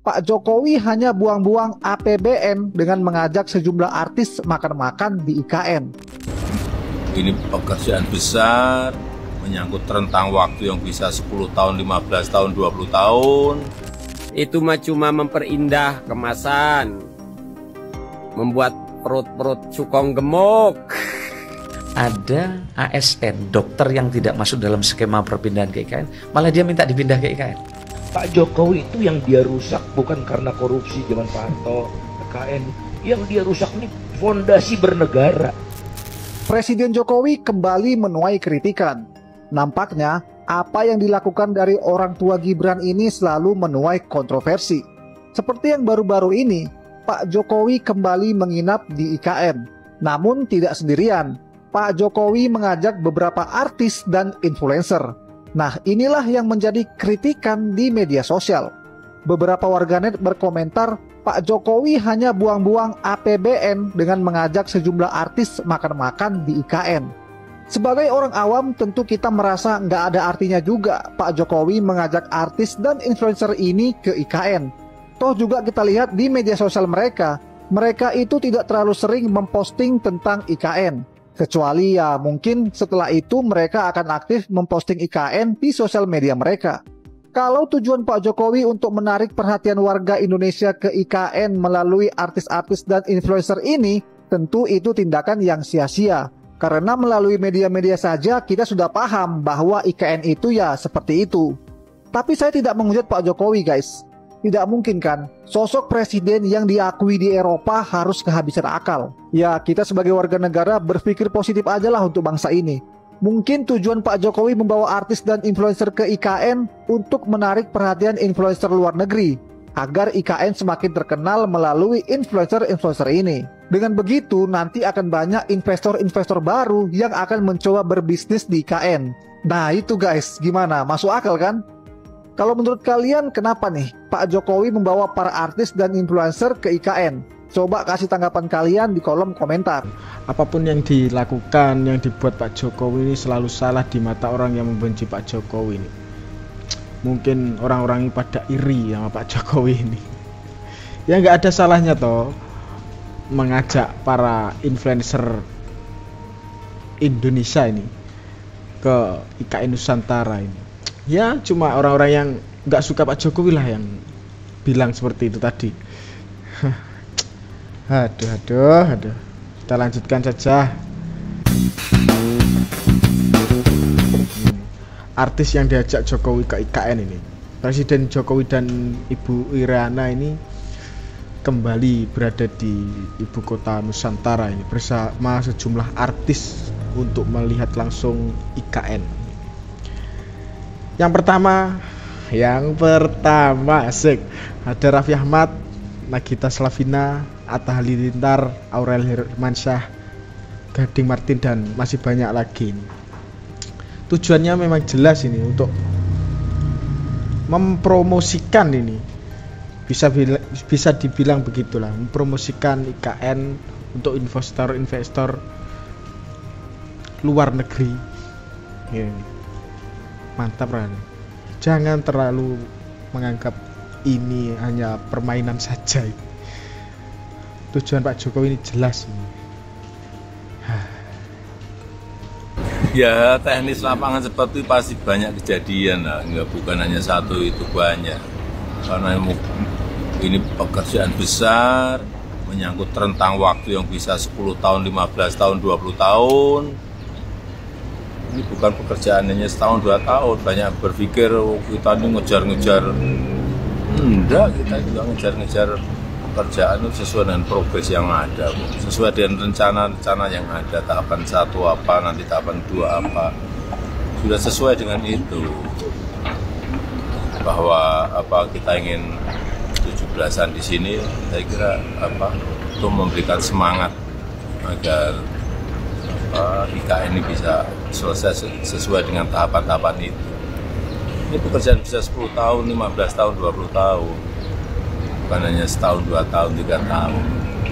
Pak Jokowi hanya buang-buang APBN dengan mengajak sejumlah artis makan-makan di IKN. Ini pekerjaan besar, menyangkut rentang waktu yang bisa 10 tahun, 15 tahun, 20 tahun. Itu mah cuma memperindah kemasan, membuat perut-perut cukong gemuk. Ada ASN, dokter yang tidak masuk dalam skema perpindahan ke IKN, malah dia minta dipindah ke IKN. Pak Jokowi itu yang dia rusak bukan karena korupsi zaman Pak Harto, IKN. Yang dia rusak ini fondasi bernegara. Presiden Jokowi kembali menuai kritikan. Nampaknya apa yang dilakukan dari orang tua Gibran ini selalu menuai kontroversi. Seperti yang baru-baru ini, Pak Jokowi kembali menginap di IKN. Namun tidak sendirian. Pak Jokowi mengajak beberapa artis dan influencer. Nah, inilah yang menjadi kritikan di media sosial. Beberapa warganet berkomentar, Pak Jokowi hanya buang-buang APBN dengan mengajak sejumlah artis makan-makan di IKN. Sebagai orang awam, tentu kita merasa nggak ada artinya juga Pak Jokowi mengajak artis dan influencer ini ke IKN. Toh juga kita lihat di media sosial mereka itu tidak terlalu sering memposting tentang IKN. Kecuali ya mungkin setelah itu mereka akan aktif memposting IKN di sosial media mereka. Kalau tujuan Pak Jokowi untuk menarik perhatian warga Indonesia ke IKN melalui artis-artis dan influencer ini, tentu itu tindakan yang sia-sia. Karena melalui media-media saja kita sudah paham bahwa IKN itu ya seperti itu. Tapi saya tidak menghujat Pak Jokowi guys. Tidak mungkin kan, sosok presiden yang diakui di Eropa harus kehabisan akal. Ya, kita sebagai warga negara berpikir positif aja lah untuk bangsa ini. Mungkin tujuan Pak Jokowi membawa artis dan influencer ke IKN untuk menarik perhatian influencer luar negeri, agar IKN semakin terkenal melalui influencer-influencer ini. Dengan begitu, nanti akan banyak investor-investor baru yang akan mencoba berbisnis di IKN. Nah itu guys, gimana? Masuk akal kan? Kalau menurut kalian kenapa nih Pak Jokowi membawa para artis dan influencer ke IKN? Coba kasih tanggapan kalian di kolom komentar. Apapun yang dilakukan, yang dibuat Pak Jokowi ini selalu salah di mata orang yang membenci Pak Jokowi ini. Mungkin orang-orang ini pada iri sama Pak Jokowi ini. Ya nggak ada salahnya toh mengajak para influencer Indonesia ini ke IKN Nusantara ini. Ya cuma orang-orang yang nggak suka Pak Jokowi lah yang bilang seperti itu tadi. Aduh. Kita lanjutkan saja. Artis yang diajak Jokowi ke IKN ini, Presiden Jokowi dan Ibu Iriana ini kembali berada di ibu kota Nusantara ini bersama sejumlah artis untuk melihat langsung IKN. Yang pertama asik, ada Raffi Ahmad, Nagita Slavina, Atta Halilintar, Aurel Hermansyah, Gading Martin, dan masih banyak lagi. Tujuannya memang jelas ini untuk mempromosikan ini, bisa dibilang begitulah, mempromosikan IKN untuk investor-investor luar negeri. Ya. Mantap kan? Jangan terlalu menganggap ini hanya permainan saja. Tujuan Pak Jokowi ini jelas ini. Ya teknis lapangan seperti itu pasti banyak kejadian lah, bukan hanya satu, itu banyak. Karena ini pekerjaan besar, menyangkut rentang waktu yang bisa 10 tahun, 15 tahun, 20 tahun. Ini bukan pekerjaan hanya setahun 2 tahun. Banyak berpikir kita ini ngejar-ngejar. Enggak, kita juga ngejar-ngejar pekerjaan itu sesuai dengan progres yang ada, sesuai dengan rencana-rencana yang ada. Tahapan 1 apa, nanti tahapan 2 apa, sudah sesuai dengan itu. Bahwa kita ingin 17-an di sini, saya kira untuk memberikan semangat agar IKN ini bisa selesai sesuai dengan tahapan-tahapan itu. Ini pekerjaan bisa 10 tahun, 15 tahun, 20 tahun. Bukan hanya setahun, 2 tahun, 3 tahun.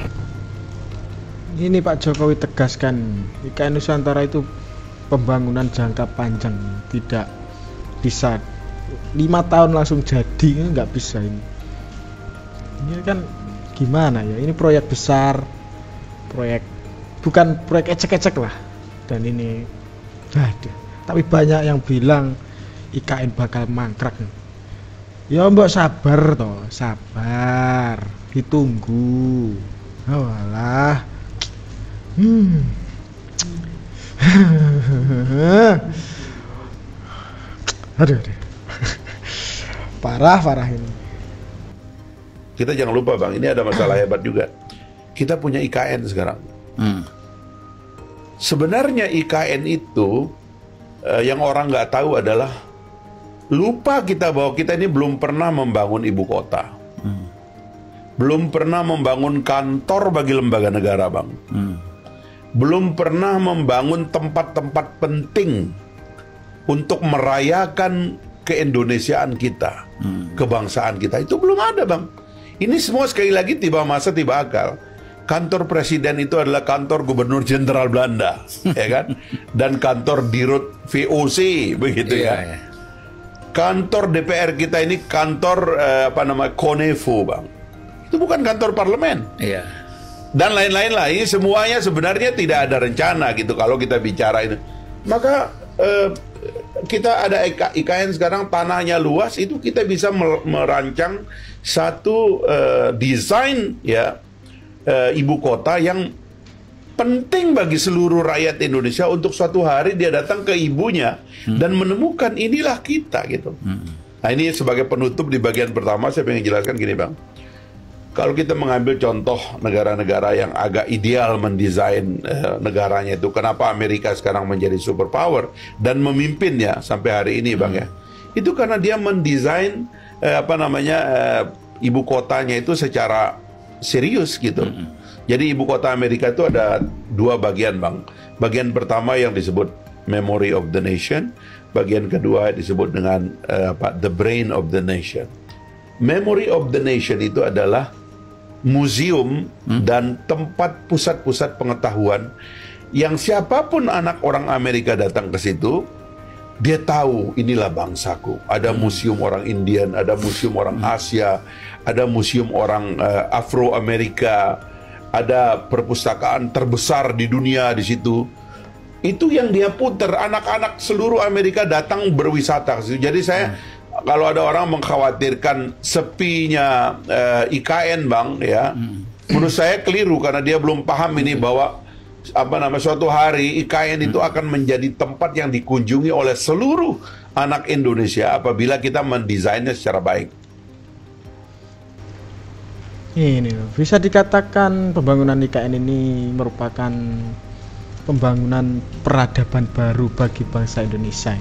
Ini Pak Jokowi tegaskan, IKN Nusantara itu pembangunan jangka panjang, tidak bisa 5 tahun langsung jadi, nggak bisa ini. Ini kan gimana ya? Ini proyek besar, bukan proyek ecek-ecek lah. Dan ini, aduh. Tapi banyak yang bilang IKN bakal mangkrak. Ya mbak sabar toh, sabar, ditunggu. Walah. Aduh. Parah ini. Kita jangan lupa Bang, ini ada masalah hebat juga. Kita punya IKN sekarang. Sebenarnya IKN itu yang orang nggak tahu adalah lupa kita bahwa kita ini belum pernah membangun ibu kota, belum pernah membangun kantor bagi lembaga negara, Bang, belum pernah membangun tempat-tempat penting untuk merayakan keindonesiaan kita, kebangsaan kita. Itu belum ada, Bang. Ini semua sekali lagi tiba masa tiba akal. Kantor presiden itu adalah kantor gubernur jenderal Belanda, ya kan? Dan kantor dirut VOC, begitu ya. Kantor DPR kita ini kantor Konevo, Bang. Itu bukan kantor parlemen. Iya. Dan lain-lain lah. Ini semuanya sebenarnya tidak ada rencana gitu kalau kita bicara ini. Maka kita ada IKN sekarang, tanahnya luas, itu kita bisa merancang satu desain ya ibu kota yang penting bagi seluruh rakyat Indonesia untuk suatu hari dia datang ke ibunya dan menemukan inilah kita gitu. Nah ini sebagai penutup di bagian pertama saya pengen jelaskan gini, Bang. Kalau kita mengambil contoh negara-negara yang agak ideal mendesain negaranya itu, kenapa Amerika sekarang menjadi superpower dan memimpinnya sampai hari ini, Bang ya? Itu karena dia mendesain ibu kotanya itu secara serius gitu. Jadi ibu kota Amerika itu ada dua bagian, Bang. Bagian pertama yang disebut Memory of the Nation, bagian kedua disebut dengan The Brain of the Nation. Memory of the Nation itu adalah museum dan tempat pusat-pusat pengetahuan yang siapapun anak orang Amerika datang ke situ, dia tahu inilah bangsaku. Ada museum orang Indian, ada museum orang Asia, ada museum orang Afro-Amerika, ada perpustakaan terbesar di dunia di situ. Itu yang dia putar. Anak-anak seluruh Amerika datang berwisata ke situ. Jadi saya kalau ada orang mengkhawatirkan sepinya IKN, Bang, ya, menurut saya keliru karena dia belum paham ini bahwa suatu hari IKN itu akan menjadi tempat yang dikunjungi oleh seluruh anak Indonesia apabila kita mendesainnya secara baik. Ini bisa dikatakan pembangunan IKN ini merupakan pembangunan peradaban baru bagi bangsa Indonesia.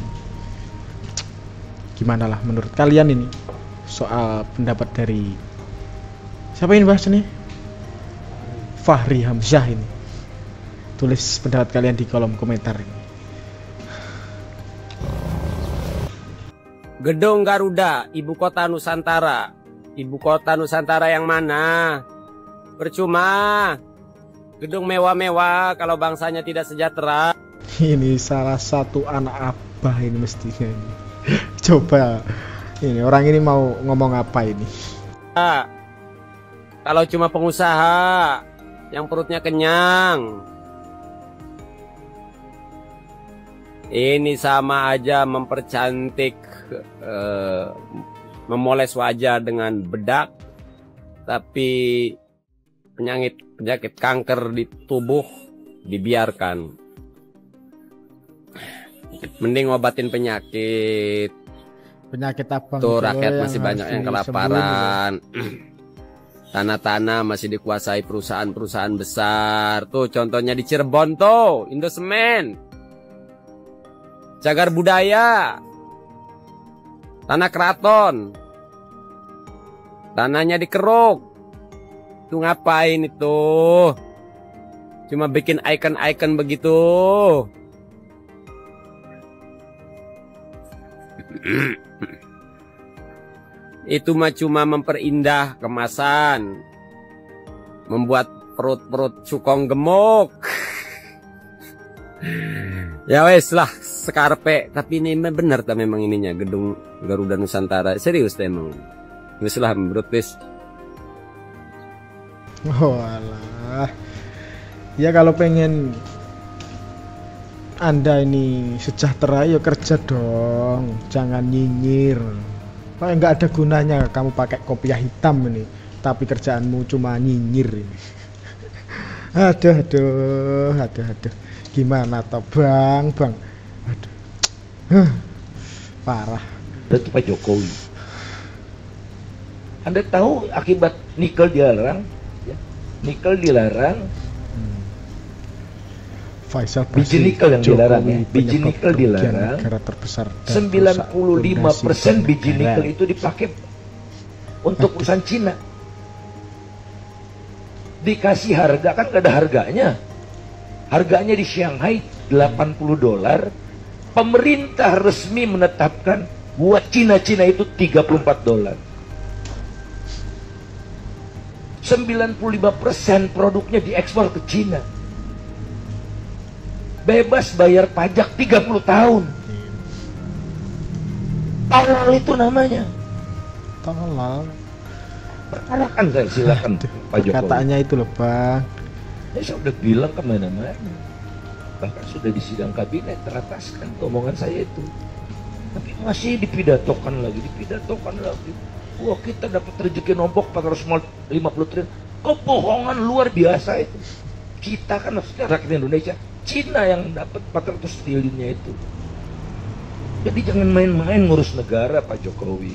Gimana lah menurut kalian ini soal pendapat dari siapa ini bahas nih? Fahri Hamzah ini. Tulis pendapat kalian di kolom komentar ini. Gedung Garuda, ibu kota Nusantara. Ibu kota Nusantara yang mana? Percuma. Gedung mewah-mewah kalau bangsanya tidak sejahtera. Ini salah satu anak abah ini mestinya ini. Coba ini orang ini mau ngomong apa ini? Kalau cuma pengusaha yang perutnya kenyang, ini sama aja mempercantik, memoles wajah dengan bedak, tapi penyakit kanker di tubuh dibiarkan. Mending ngobatin penyakit apa? Tuh rakyat masih banyak yang kelaparan. Tanah-tanah masih dikuasai perusahaan-perusahaan besar. Tuh contohnya di Cirebon tuh, Indosemen, Cagar Budaya, Tanah Keraton, tanahnya dikeruk. Tuh ngapain itu? Cuma bikin icon-icon begitu. Itu mah cuma memperindah kemasan, membuat perut-perut cukong gemuk. Ya wes lah, sekarpe. Tapi ini benar tak memang ininya gedung Garuda Nusantara. Serius emang. Wes lah menurut wes. Oh alah. Ya kalau pengen Anda ini sejahtera ya kerja dong, jangan nyinyir. Kayak nggak ada gunanya kamu pakai kopiah hitam ini, tapi kerjaanmu cuma nyinyir ini. Aduh. Gimana toh bang? Aduh. Parah. Dan Pak Jokowi. Anda tahu akibat nikel dilarang? Ya. Nikel dilarang. Faisal biji nikel yang dilarang ya. Biji nikel dilarang. 95% biji nikel itu dipakai untuk urusan Cina. Dikasih harga kan gak ada harganya. Harganya di Shanghai $80. Pemerintah resmi menetapkan buat Cina itu $34. 95% produknya diekspor ke Cina. Bebas bayar pajak 30 tahun. Tolol itu namanya. Tolol. Perkarakan saya silakan Pak Jokowi. Katanya itu loh bang. Ya, saya udah bilang kemana-mana. Bahkan sudah di sidang kabinet terataskan omongan saya itu. Tapi masih dipidatokan lagi. Wah kita dapat rezeki nombok 450 triliun. Kebohongan luar biasa itu. Kita kan maksudnya rakyat Indonesia. Cina yang dapat 400 triliunnya itu. Jadi jangan main-main ngurus negara Pak Jokowi.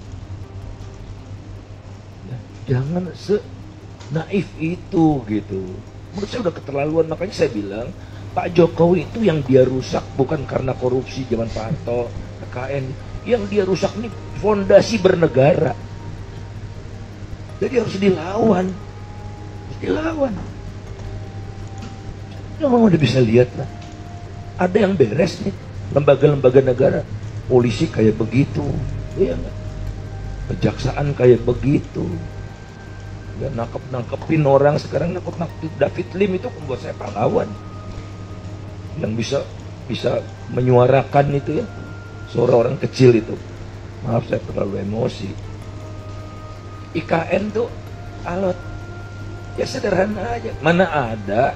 Ya, jangan naif itu gitu. Menurut saya udah keterlaluan, makanya saya bilang Pak Jokowi itu yang dia rusak bukan karena korupsi zaman Pak Harto, KKN. Yang dia rusak ini fondasi bernegara. Jadi harus dilawan. Memang udah bisa lihat lah. Ada yang beres nih, lembaga-lembaga negara. Polisi kayak begitu, iya nggak? Kejaksaan kayak begitu. Ya nangkepin orang, sekarang nangkep David Lim itu membuat saya pahlawan. Yang bisa menyuarakan itu ya, suara orang kecil itu. Maaf saya terlalu emosi. IKN tuh alot. Ya sederhana aja. Mana ada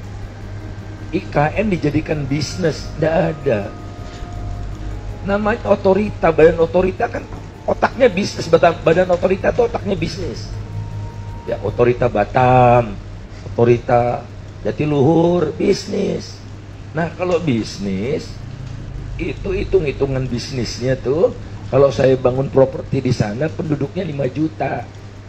IKN dijadikan bisnis, tidak ada. Namanya otorita, badan otorita kan otaknya bisnis, badan otorita itu otaknya bisnis. Ya otorita Batam, otorita Jatiluhur, bisnis. Nah kalau bisnis, itu hitung-hitungan bisnisnya tuh, kalau saya bangun properti di sana penduduknya 5 juta.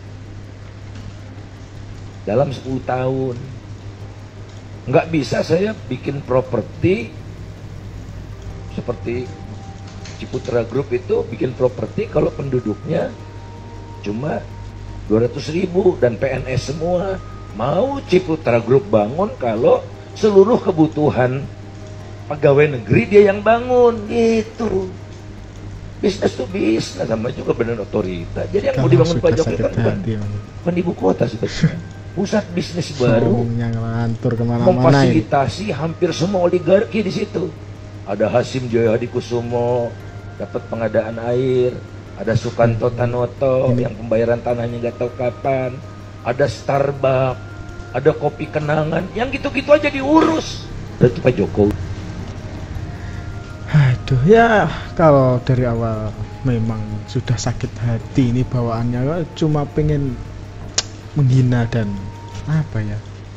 Dalam 10 tahun. Nggak bisa saya bikin properti seperti Ciputra Group itu bikin properti kalau penduduknya cuma 200.000 dan PNS semua. Mau Ciputra Group bangun kalau seluruh kebutuhan pegawai negeri dia yang bangun gitu. Bisnis tuh bisnis, sama juga badan otorita. Jadi yang mau dibangun Pak Jokowi kan bukan ibu kota sebetulnya. Pusat bisnis baru memfasilitasi hampir semua oligarki di situ. Ada Hasim Joyo Hadikusumo dapat pengadaan air, ada Sukanto Tanoto yang pembayaran tanahnya nggak tahu kapan, ada Starbucks, ada Kopi Kenangan, yang gitu-gitu aja diurus. Itu Pak Jokowi. Aduh ya, kalau dari awal memang sudah sakit hati ini bawaannya, cuma pengen menghina dan apa ya,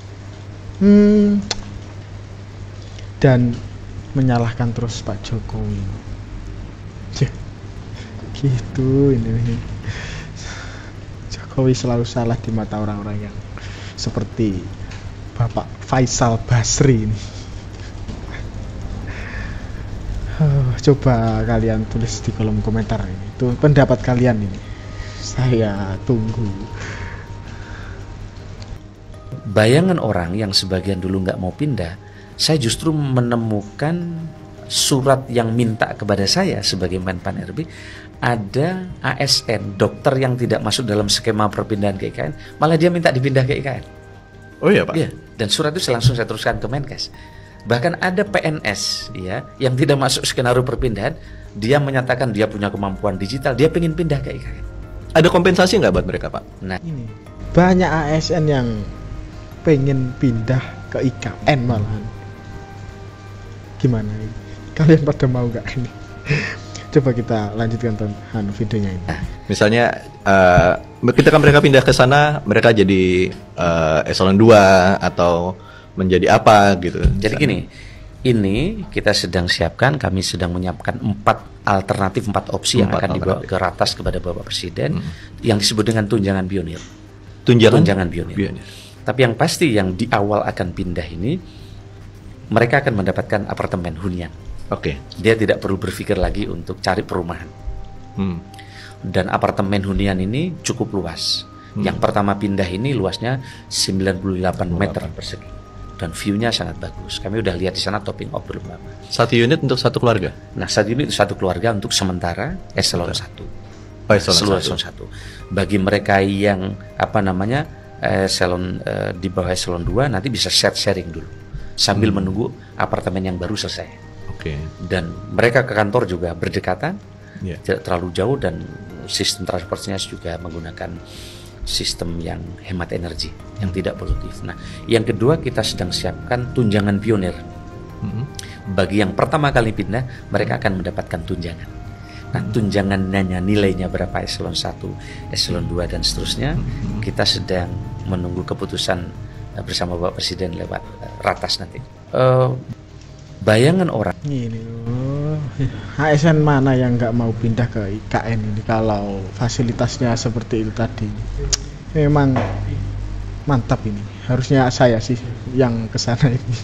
dan menyalahkan terus Pak Jokowi. Gitu ini Jokowi selalu salah di mata orang-orang yang seperti Bapak Faisal Basri ini. Coba kalian tulis di kolom komentar ini, itu pendapat kalian ini, saya tunggu. Bayangan orang yang sebagian dulu nggak mau pindah, saya justru menemukan surat yang minta kepada saya sebagai Menpan RB, ada ASN, dokter yang tidak masuk dalam skema perpindahan ke IKN, malah dia minta dipindah ke IKN. Oh iya Pak? Iya, dan surat itu langsung saya teruskan ke Menkes. Bahkan ada PNS ya, yang tidak masuk skenario perpindahan, dia menyatakan dia punya kemampuan digital, dia pengen pindah ke IKN. Ada kompensasi nggak buat mereka, Pak? Nah, Ini banyak ASN yang pengen pindah ke IKN malahan. Gimana ini? Kalian pada mau nggak ini? Coba kita lanjutkan videonya ini. Misalnya ketika mereka pindah ke sana, mereka jadi eselon 2 atau menjadi apa gitu. jadi gini, ini kita sedang siapkan, kami sedang menyiapkan 4 opsi yang akan dibawa ke ratas kepada Bapak Presiden, yang disebut dengan tunjangan pionir. Tunjangan pionir. Tapi yang pasti yang di awal akan pindah ini, mereka akan mendapatkan apartemen hunian. Oke. Dia tidak perlu berpikir lagi untuk cari perumahan. Dan apartemen hunian ini cukup luas. Yang pertama pindah ini luasnya 98 meter persegi. Dan view-nya sangat bagus. Kami udah lihat di sana, topping off belum lama. 1 unit untuk 1 keluarga? Nah, saat ini 1 keluarga untuk sementara eselon 1. Eselon 1. Bagi mereka yang eselon di bawah eselon 2 nanti bisa sharing dulu sambil menunggu apartemen yang baru selesai. Oke. Dan mereka ke kantor juga berdekatan, Yeah. tidak terlalu jauh, dan sistem transportasinya juga menggunakan sistem yang hemat energi, yang tidak polutif. Nah, yang kedua kita sedang siapkan tunjangan pionir. Bagi yang pertama kali pindah, mereka akan mendapatkan tunjangan. Nah, tunjangannya nilainya berapa, eselon 1, eselon 2 dan seterusnya, kita sedang menunggu keputusan bersama Bapak Presiden lewat ratas nanti. Bayangan orang Ini loh, ASN mana yang nggak mau pindah ke IKN ini kalau fasilitasnya seperti itu tadi. Memang mantap ini. Harusnya saya sih yang kesana ini.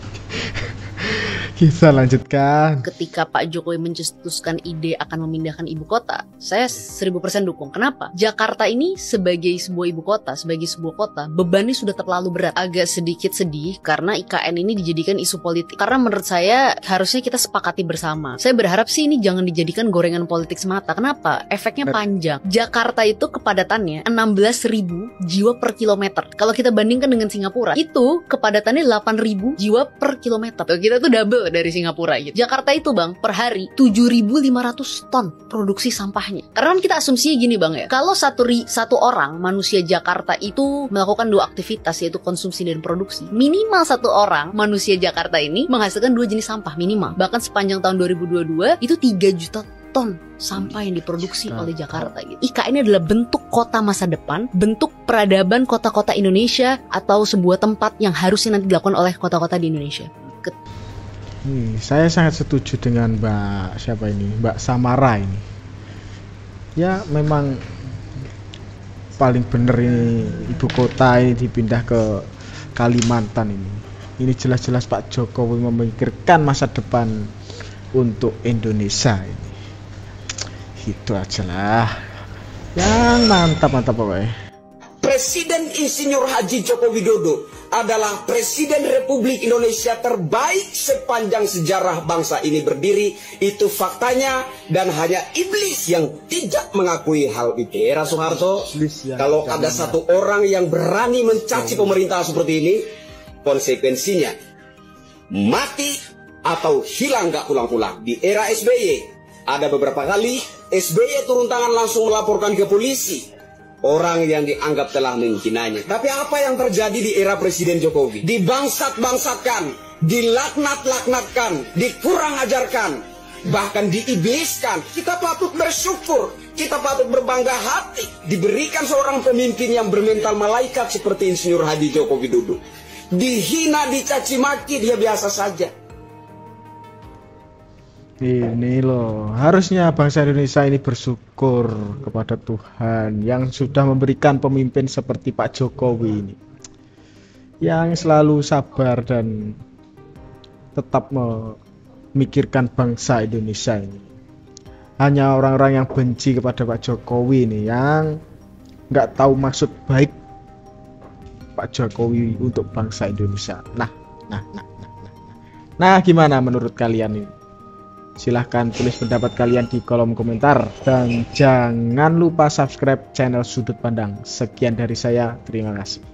Kita lanjutkan. Ketika Pak Jokowi mencetuskan ide akan memindahkan ibu kota, saya 1000% dukung. Kenapa? Jakarta ini sebagai sebuah ibu kota, sebagai sebuah kota, bebannya sudah terlalu berat. Agak sedikit sedih karena IKN ini dijadikan isu politik. Karena menurut saya harusnya kita sepakati bersama. Saya berharap sih ini jangan dijadikan gorengan politik semata. Kenapa? Efeknya panjang. Jakarta itu kepadatannya 16.000 jiwa per kilometer. Kalau kita bandingkan dengan Singapura, itu kepadatannya 8.000 jiwa per kilometer. Kita tuh double dari Singapura gitu. Jakarta itu Bang, per hari 7.500 ton produksi sampahnya. Karena kan kita asumsinya gini Bang ya, kalau satu orang manusia Jakarta itu melakukan 2 aktivitas, yaitu konsumsi dan produksi, minimal 1 orang manusia Jakarta ini menghasilkan 2 jenis sampah minimal. Bahkan sepanjang tahun 2022 itu 3 juta ton sampah yang diproduksi oleh Jakarta gitu. IKN ini adalah bentuk kota masa depan, bentuk peradaban kota-kota Indonesia, atau sebuah tempat yang harusnya nanti dilakukan oleh kota-kota di Indonesia. Saya sangat setuju dengan Mbak Samara ini. Ya memang paling bener ini ibu kota ini dipindah ke Kalimantan ini. Ini jelas-jelas Pak Jokowi memikirkan masa depan untuk Indonesia ini. Itu aja lah. Yang mantap pokoknya. Presiden Insinyur Haji Joko Widodo adalah Presiden Republik Indonesia terbaik sepanjang sejarah bangsa ini berdiri. Itu faktanya, dan hanya iblis yang tidak mengakui hal itu. Era Soeharto, kalau ada satu orang yang berani mencaci pemerintah seperti ini, konsekuensinya mati atau hilang gak pulang-pulang. Di era SBY, ada beberapa kali SBY turun tangan langsung melaporkan ke polisi orang yang dianggap telah menghinanya. Tapi apa yang terjadi di era Presiden Jokowi? Dibangsat-bangsatkan, dilaknat-laknatkan, dikurang ajarkan, bahkan diibliskan. Kita patut bersyukur, kita patut berbangga hati diberikan seorang pemimpin yang bermental malaikat seperti Insinyur Haji Joko Widodo. Dihina, dicaci maki, dia biasa saja. Ini loh, harusnya bangsa Indonesia ini bersyukur kepada Tuhan yang sudah memberikan pemimpin seperti Pak Jokowi ini, yang selalu sabar dan tetap memikirkan bangsa Indonesia ini. Hanya orang-orang yang benci kepada Pak Jokowi ini, yang nggak tahu maksud baik Pak Jokowi untuk bangsa Indonesia. Nah, gimana menurut kalian ini? Silahkan tulis pendapat kalian di kolom komentar. Dan jangan lupa subscribe channel Sudut Pandang. Sekian dari saya, terima kasih.